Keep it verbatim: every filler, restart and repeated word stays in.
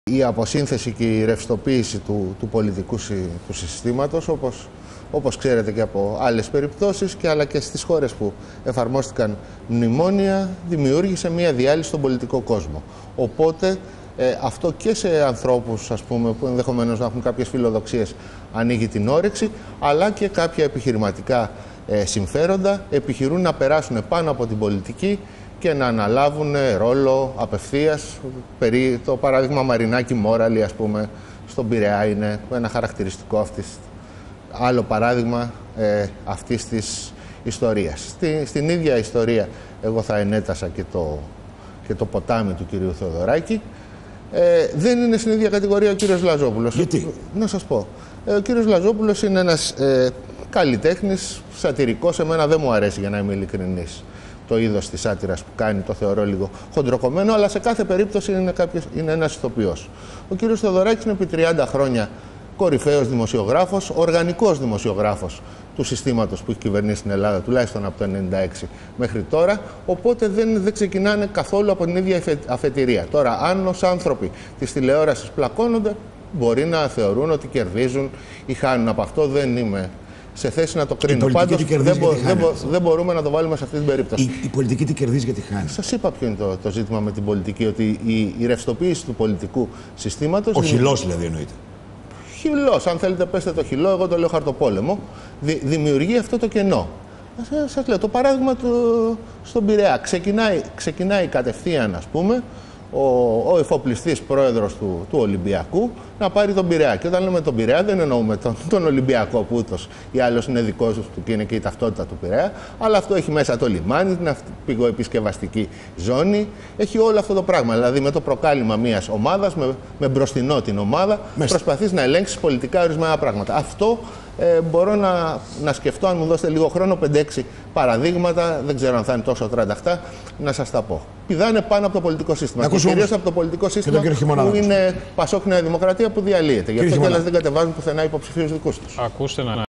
Η αποσύνθεση και η ρευστοποίηση του, του πολιτικού του συστήματος, όπως, όπως ξέρετε και από άλλες περιπτώσεις, και αλλά και στις χώρες που εφαρμόστηκαν μνημόνια, δημιούργησε μια διάλυση στον πολιτικό κόσμο. Οπότε ε, αυτό και σε ανθρώπους, ας πούμε, που ενδεχομένως να έχουν κάποιες φιλοδοξίες, ανοίγει την όρεξη, αλλά και κάποια επιχειρηματικά ε, συμφέροντα επιχειρούν να περάσουν πάνω από την πολιτική και να αναλάβουν ρόλο απευθείας. Περί το παράδειγμα Μαρινάκη Μόραλη, ας πούμε, στον Πειραιά είναι ένα χαρακτηριστικό αυτής. Άλλο παράδειγμα ε, αυτής της ιστορίας. Στη, στην ίδια ιστορία εγώ θα ενέτασα και το, και το ποτάμι του κυρίου Θεοδωράκη. Ε, δεν είναι στην ίδια κατηγορία ο κύριος Λαζόπουλος. Γιατί? Να σας πω. Ε, ο κύριος Λαζόπουλος είναι ένας ε, καλλιτέχνης, σατυρικός. Εμένα δεν μου αρέσει, για να είμαι ειλικρινής, το είδος της σάτυρας που κάνει, το θεωρώ λίγο χοντροκομμένο, αλλά σε κάθε περίπτωση είναι, κάποιος, είναι ένας ηθοποιός. Ο κύριος Θεοδωράκης είναι επί τριάντα χρόνια κορυφαίος δημοσιογράφος, οργανικός δημοσιογράφος του συστήματος που έχει κυβερνήσει στην Ελλάδα, τουλάχιστον από το χίλια εννιακόσια ενενήντα έξι μέχρι τώρα, οπότε δεν, δεν ξεκινάνε καθόλου από την ίδια αφετηρία. Τώρα, αν ως άνθρωποι της τηλεόρασης πλακώνονται, μπορεί να θεωρούν ότι κερδίζουν ή χάνουν. Από αυτό δεν είμαι σε θέση να το κρίνω. Πάντως δεν, μπο, δεν, μπο, δεν μπορούμε να το βάλουμε σε αυτή την περίπτωση. Η, η πολιτική τι κερδίζει γιατί χάνει. Σας είπα ποιο είναι το, το ζήτημα με την πολιτική, ότι η, η ρευστοποίηση του πολιτικού συστήματος... Ο χυλός δηλαδή εννοείται. Χυλός, αν θέλετε πέστε το χυλό, εγώ το λέω χαρτοπόλεμο, δη, δημιουργεί αυτό το κενό. Σας, σας λέω, το παράδειγμα του, στον Πειραιά. Ξεκινάει, ξεκινάει κατευθείαν, ας πούμε, ο, ο εφοπλιστής πρόεδρος του, του Ολυμπιακού να πάρει τον Πειραιά. Και όταν λέμε τον Πειραιά δεν εννοούμε τον, τον Ολυμπιακό που ούτως ή άλλως είναι δικός του και είναι και η ταυτότητα του Πειραιά, αλλά αυτό έχει μέσα το λιμάνι, την πηγοεπισκευαστική ζώνη, έχει όλο αυτό το πράγμα. Δηλαδή με το προκάλημα μιας ομάδας, με, με μπροστινό την ομάδα, Μέστα. προσπαθείς να ελέγξεις πολιτικά ορισμένα πράγματα. Αυτό ε, μπορώ να, να σκεφτώ, αν μου δώσετε λίγο χρόνο, πέντε έξι παραδείγματα, δεν ξέρω αν θα είναι τόσο τρανταχτά, να σας τα πω. Πηδάνε πάνω από το πολιτικό σύστημα. Και κυρίως από το πολιτικό σύστημα που είναι Πασόκ Νέα Δημοκρατία που διαλύεται. Γι' αυτό κιόλας δεν κατεβάζουν πουθενά υποψηφίους δικούς τους. Ακούστε να